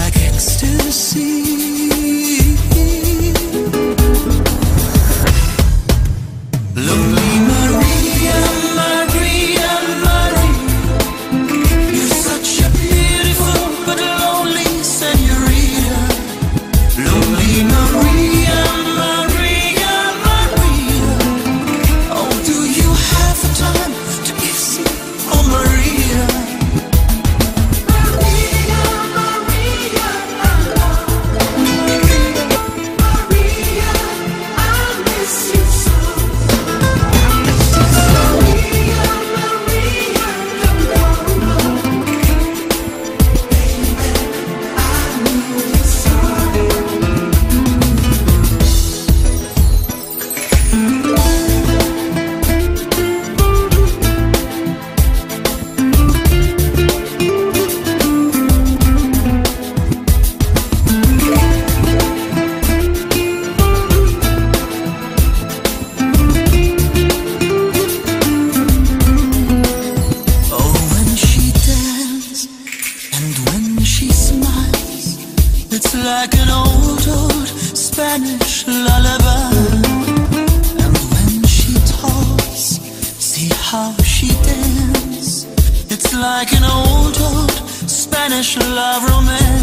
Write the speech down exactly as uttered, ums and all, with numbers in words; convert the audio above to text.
like ecstasy. Lonely Maria, Maria, Maria, you're such a beautiful but lonely señorita. Lonely Maria, Maria, Maria, oh, do you have the time to kiss me, oh Maria? Maria, Maria, I love Maria, Maria, I miss you so. Maria, Maria, no, no, no, baby, I need you so. Oh, when she dances and when she smiles, it's like an old, old Spanish lullaby. And when she talks, see how she dances, it's like an old, old Spanish love romance.